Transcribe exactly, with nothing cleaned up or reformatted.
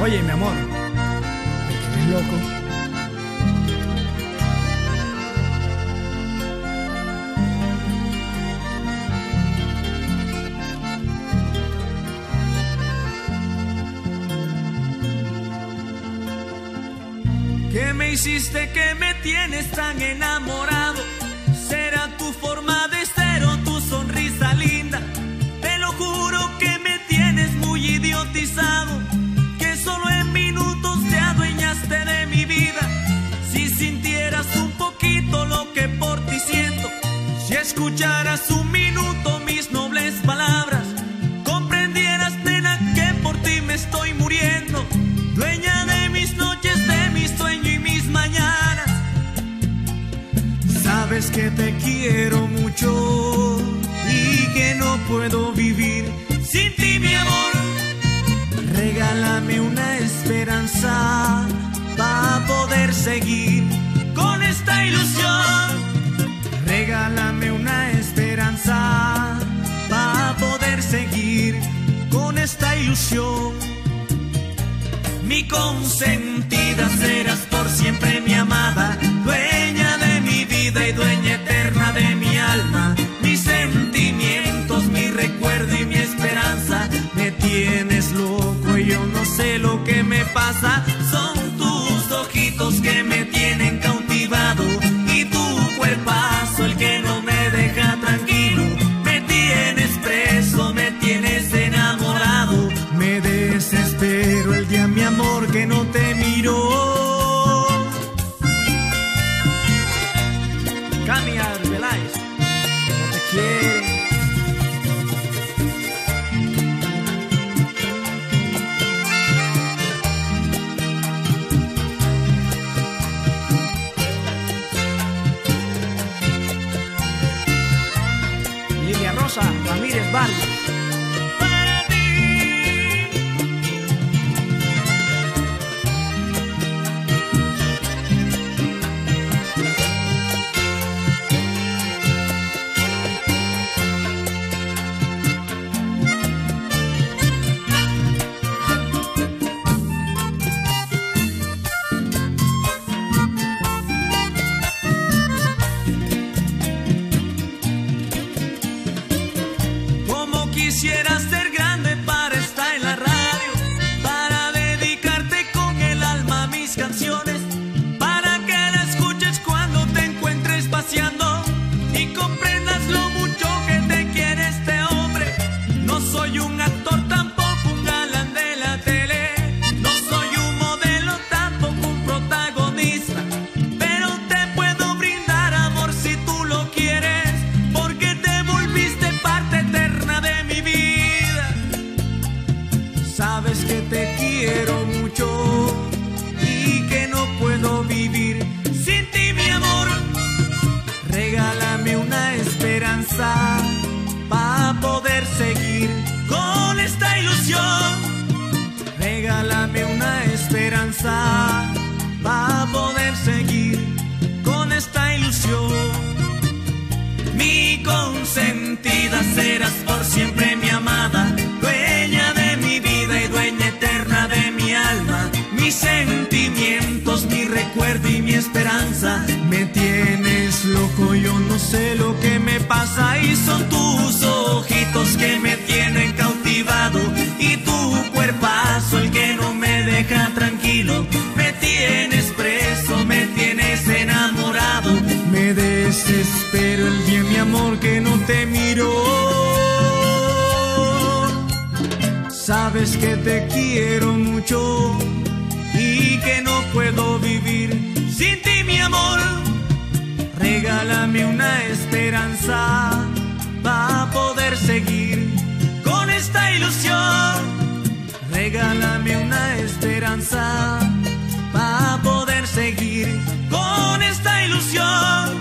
Oye, mi amor, ¿me tienes loco? ¿Qué me hiciste que me tienes tan enamorado? ¿Será tu forma de ser o tu sonrisa linda? Te lo juro que me tienes muy idiotizado, que solo en minutos te adueñaste de mi vida. Si sintieras un poquito lo que por ti siento, si escucharas un minuto mis nobles palabras, comprendieras, nena, que por ti me estoy muriendo. Dueña de mis noches, de mi sueño y mis mañanas. Sabes que te quiero mucho y que no puedo vivir sin ti, mi amor. Regálame una esperanza para poder seguir con esta ilusión. Regálame una esperanza para poder seguir con esta ilusión. Mi consentida serás por siempre mi amada, dueña de mi vida y dueña eterna de mi alma. Mis sentimientos, mi recuerdo y mi esperanza. Me tienes loco y yo no sé lo que me pasa. Son tus ojitos que me tienen cautivado y tu cuerpazo el que no me deja tranquilo. Me tienes preso, me tienes enamorado. Me desespero el día, mi amor, que no te miro. Camila Arbeláez, no te quiere. Lilia Rosa Ramírez Vargas. Quisiera ser grande para estar en la radio, para dedicarte con el alma mis canciones, para que la escuches cuando te encuentres paseando y comprendas lo mucho que te quiere este hombre. No soy un actor, tampoco un galán de la tele, no soy un modelo, tampoco un protagonista, pero te puedo brindar amor si tú lo quieres, porque te volviste parte eterna de mi vida. Sabes que te quiero mucho y que no puedo vivir sin ti, mi amor. Regálame una esperanza para poder seguir con esta ilusión. Regálame una esperanza para poder seguir con esta ilusión. Mi consentida serás por siempre mi amada, dueña de mi vida y dueña eterna de mi alma. Mis sentimientos, mi recuerdo y mi esperanza. Me tienes loco, yo no sé lo que me pasa. Y son tus ojitos que me tienen cautivado y tu cuerpazo el que no me deja tranquilo. Me tienes preso, me tienes enamorado. Me desespero el día, mi amor, que no te miro. Sabes que te quiero mucho y que no puedo vivir sin ti, mi amor. Regálame una esperanza para poder seguir con esta ilusión. Regálame una esperanza para poder seguir con esta ilusión.